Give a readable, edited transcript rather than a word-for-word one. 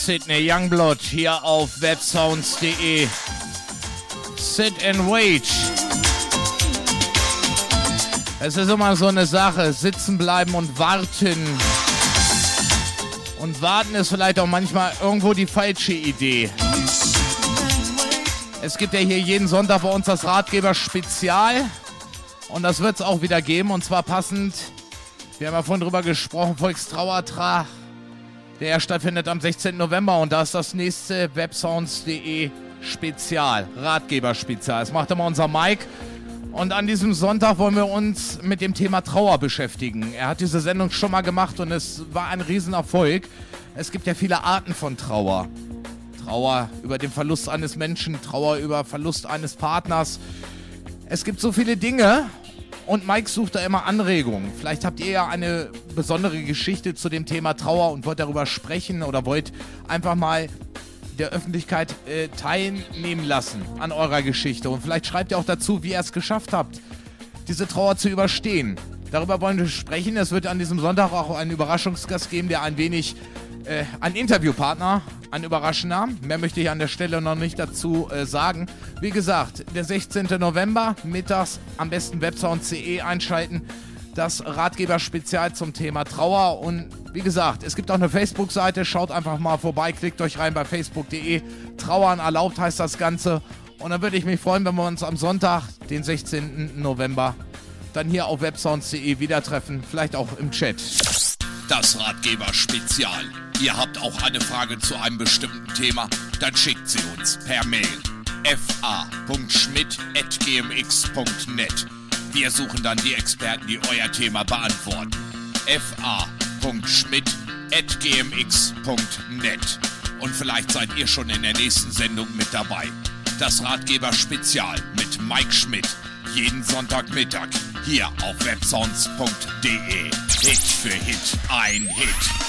Sydney Youngblood hier auf websounds.de. Sit and wait. Es ist immer so eine Sache, sitzen bleiben und warten. Und warten ist vielleicht auch manchmal irgendwo die falsche Idee. Es gibt ja hier jeden Sonntag bei uns das Ratgeber-Spezial. Und das wird es auch wieder geben. Und zwar passend, wir haben ja vorhin drüber gesprochen, Volkstrauertag, der ja stattfindet am 16. November. Und da ist das nächste websounds.de Spezial, Ratgeber-Spezial. Das macht immer unser Mike. Und an diesem Sonntag wollen wir uns mit dem Thema Trauer beschäftigen. Er hat diese Sendung schon mal gemacht und es war ein Riesenerfolg. Es gibt ja viele Arten von Trauer. Trauer über den Verlust eines Menschen, Trauer über Verlust eines Partners. Es gibt so viele Dinge und Mike sucht da immer Anregungen. Vielleicht habt ihr ja eine besondere Geschichte zu dem Thema Trauer und wollt darüber sprechen oder wollt einfach mal der Öffentlichkeit teilnehmen lassen an eurer Geschichte. Und vielleicht schreibt ihr auch dazu, wie ihr es geschafft habt, diese Trauer zu überstehen. Darüber wollen wir sprechen. Es wird an diesem Sonntag auch einen Überraschungsgast geben, der ein wenig, ein Interviewpartner, ein Überraschender. Mehr möchte ich an der Stelle noch nicht dazu sagen. Wie gesagt, der 16. November, mittags am besten websounds.de einschalten. Das Ratgeber-Spezial zum Thema Trauer. Und wie gesagt, es gibt auch eine Facebook-Seite. Schaut einfach mal vorbei, klickt euch rein bei facebook.de. Trauern erlaubt heißt das Ganze. Und dann würde ich mich freuen, wenn wir uns am Sonntag, den 16. November, dann hier auf websounds.de wieder treffen. Vielleicht auch im Chat. Das Ratgeber-Spezial. Ihr habt auch eine Frage zu einem bestimmten Thema? Dann schickt sie uns per Mail. fa.schmidt@gmx.net. Wir suchen dann die Experten, die euer Thema beantworten. fa.schmidt@gmx.net. Und vielleicht seid ihr schon in der nächsten Sendung mit dabei. Das Ratgeber-Spezial mit Mike Schmidt. Jeden Sonntagmittag hier auf websounds.de. Hit für Hit, ein Hit.